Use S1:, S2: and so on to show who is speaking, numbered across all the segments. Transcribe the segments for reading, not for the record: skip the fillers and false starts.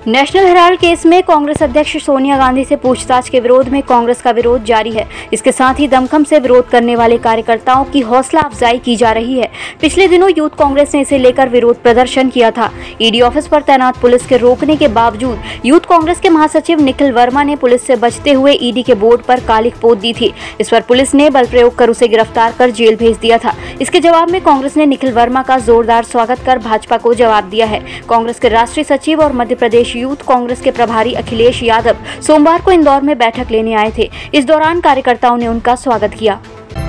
S1: National Herald case में कांग्रेस अध्यक्ष सोनिया गांधी से पूछताछ के विरोध में कांग्रेस का विरोध जारी है। इसके साथ ही दमखम से विरोध करने वाले कार्यकर्ताओं की हौसला अफजाई की जा रही है। पिछले दिनों यूथ कांग्रेस ने इसे लेकर विरोध प्रदर्शन किया था। ईडी ऑफिस पर तैनात पुलिस के रोकने के बावजूद यूथ कांग्रेस के महासचिव निखिल वर्मा ने पुलिस से बचते हुए ईडी के बोर्ड पर कालिख पोत दी थी। इस पर पुलिस ने बल प्रयोग कर उसे गिरफ्तार कर जेल भेज दिया था। इसके जवाब में कांग्रेस ने निखिल वर्मा का जोरदार स्वागत कर भाजपा को जवाब दिया है। कांग्रेस के राष्ट्रीय सचिव और मध्य प्रदेश यूथ कांग्रेस के प्रभारी अखिलेश यादव सोमवार को इंदौर में बैठक लेने आए थे। इस दौरान कार्यकर्ताओं ने उनका स्वागत किया।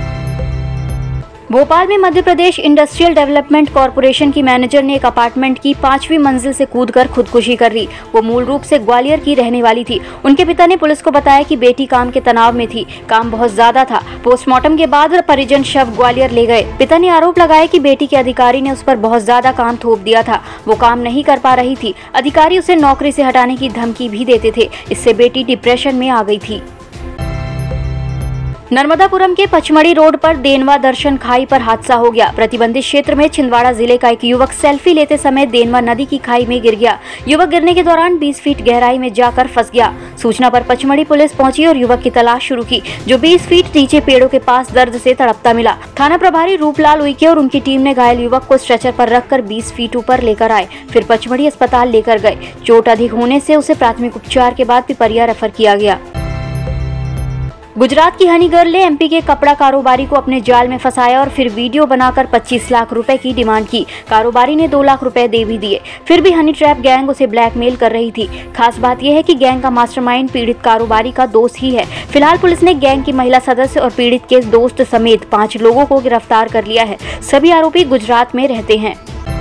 S1: भोपाल में Madhya Pradesh industrial development corporation की मैनेजर ने एक अपार्टमेंट की 5वीं मंजिल से कूदकर खुदकुशी कर ली। वो मूल रूप से ग्वालियर की रहने वाली थी। उनके पिता ने पुलिस को बताया कि बेटी काम के तनाव में थी, काम बहुत ज्यादा था। पोस्टमार्टम के बाद परिजन शव ग्वालियर ले गए। पिता ने आरोप लगाया कि बेटी के अधिकारी ने उस पर बहुत ज्यादा काम थोप दिया था। वो काम नहीं कर पा रही थी। अधिकारी उसे नौकरी से हटाने की धमकी भी देते थे। इससे बेटी डिप्रेशन में आ गई थी। नर्मदापुरम के पचमढ़ी रोड पर देनवा दर्शन खाई पर हादसा हो गया। प्रतिबंधित क्षेत्र में छिंदवाड़ा जिले का एक युवक सेल्फी लेते समय देनवा नदी की खाई में गिर गया। युवक गिरने के दौरान 20 फीट गहराई में जाकर फंस गया। सूचना पर पचमढ़ी पुलिस पहुंची और युवक की तलाश शुरू की, जो 20 फीट नीचे पेड़ों के पास दर्द से तड़पता मिला। थाना प्रभारी रूपलाल उइके और उनकी टीम ने घायल युवक को स्ट्रेचर पर रखकर 20 फीट ऊपर लेकर आए, फिर पचमढ़ी अस्पताल लेकर गए। चोट अधिक होने से उसे प्राथमिक उपचार के बाद पिपरिया रेफर किया गया। गुजरात की हनी गर्ल ने एमपी के कपड़ा कारोबारी को अपने जाल में फंसाया और फिर वीडियो बनाकर 25 लाख रुपए की डिमांड की। कारोबारी ने 2 लाख रुपए दे भी दिए। फिर भी हनी ट्रैप गैंग उसे ब्लैकमेल कर रही थी। खास बात यह है कि गैंग का मास्टरमाइंड पीड़ित कारोबारी का दोस्त ही है। फिलहाल पुलिस ने गैंग की महिला सदस्य और पीड़ित के दोस्त समेत 5 लोगों को गिरफ्तार कर लिया है। सभी आरोपी गुजरात में रहते हैं।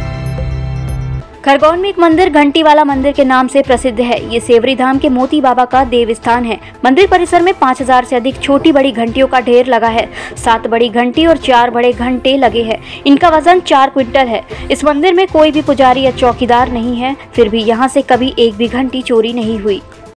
S1: खरगोन में एक मंदिर घंटी वाला मंदिर के नाम से प्रसिद्ध है। ये सेवरी धाम के मोती बाबा का देव स्थान है। मंदिर परिसर में 5000 से अधिक छोटी बड़ी घंटियों का ढेर लगा है। 7 बड़ी घंटी और 4 बड़े घंटे लगे हैं। इनका वजन 4 क्विंटल है। इस मंदिर में कोई भी पुजारी या चौकीदार नहीं है। फिर भी यहाँ से कभी एक भी घंटी चोरी नहीं हुई।